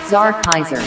Czar Kaiser.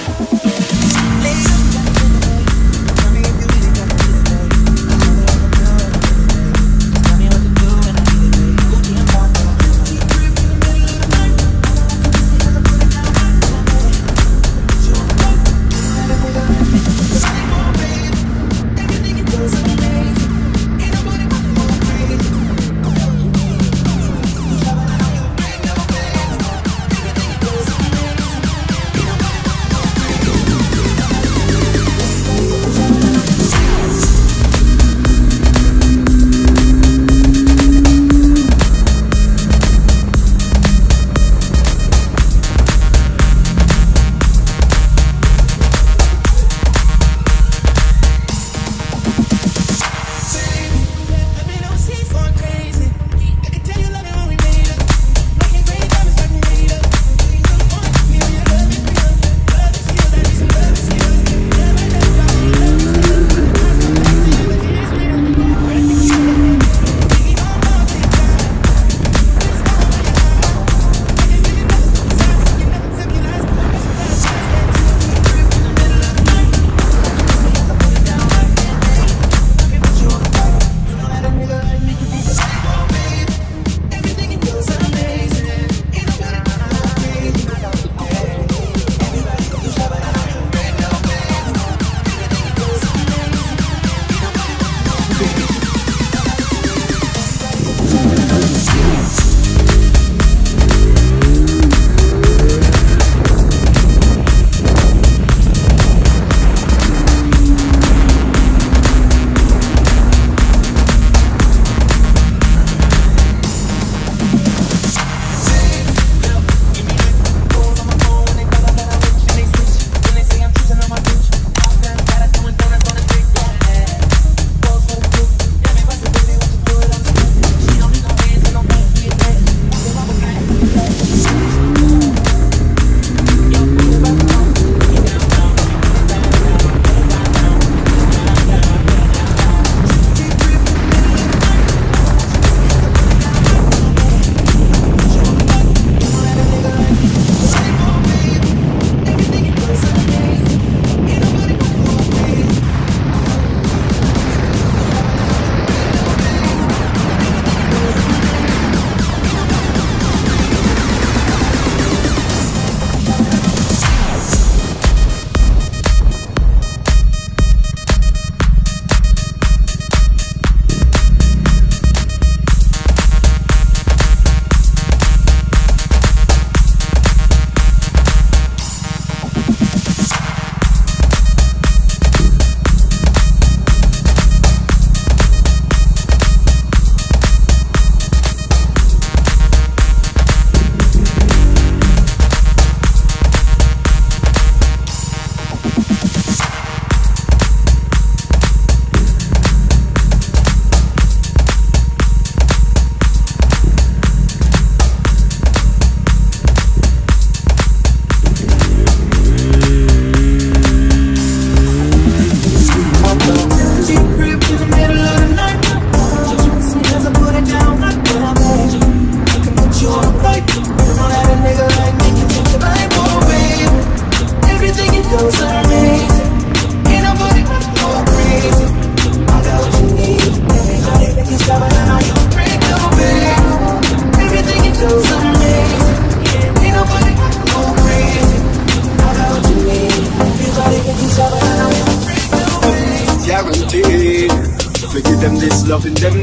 Guaranteed, forgive them this loving them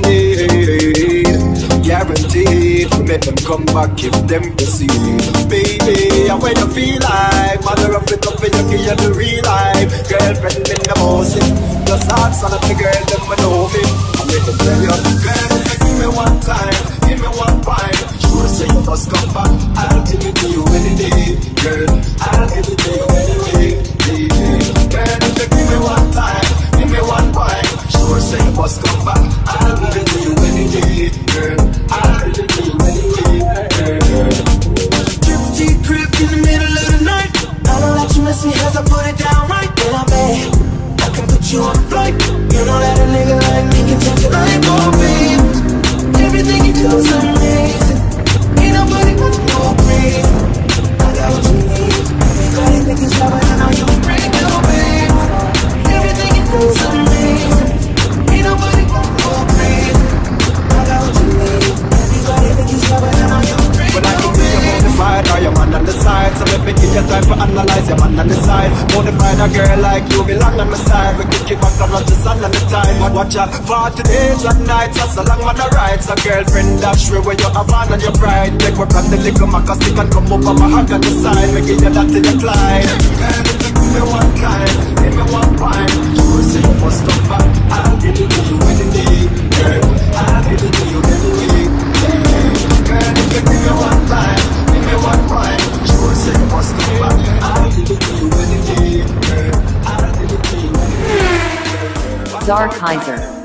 need. Guaranteed, to make them come back if them proceed. Baby, and when you feel like mother of it up in your key and the real life. Girlfriend in the motion, just ask all of the girls them will know me. I make them tell you, girl, give me one time, give me one wine. Sure say you must come back, I'll give it to you any day. Girl, I'll give it to you anyway. Girl, give me one time, give me one wine. Sure say you must come back, I'll give it to you any day. Girl, I'll give it to you anyway. Gypsy crib in the middle of the night. I don't let you mess me as I put it down right in my bed. I can put you on a flight. You know that a nigga like me can take your life, oh babe. Everything you do is amazing. Ain't nobody but no crazy. I got what you need. Everybody think man on the side. So let me give you time for analyze your man on the side. Wanna find a girl like you belong on my side. We kick it back and not just on the time. But watch out for today's and nights. So long man alright. So girlfriend dash where you have on and your pride. Take work on the liquor maca stick and come over my hug on the side. Make it you that to the Clyde. Girl, if you give me one time, give me one pint. You will say you must come back. I'll give it to you any day. Girl, I'll give it to you any way. Girl, if you give me one time, give me one pint. You will say you must come back. I'll give it to you any day. Girl, I'll give it to you any day. Dark Kaiser.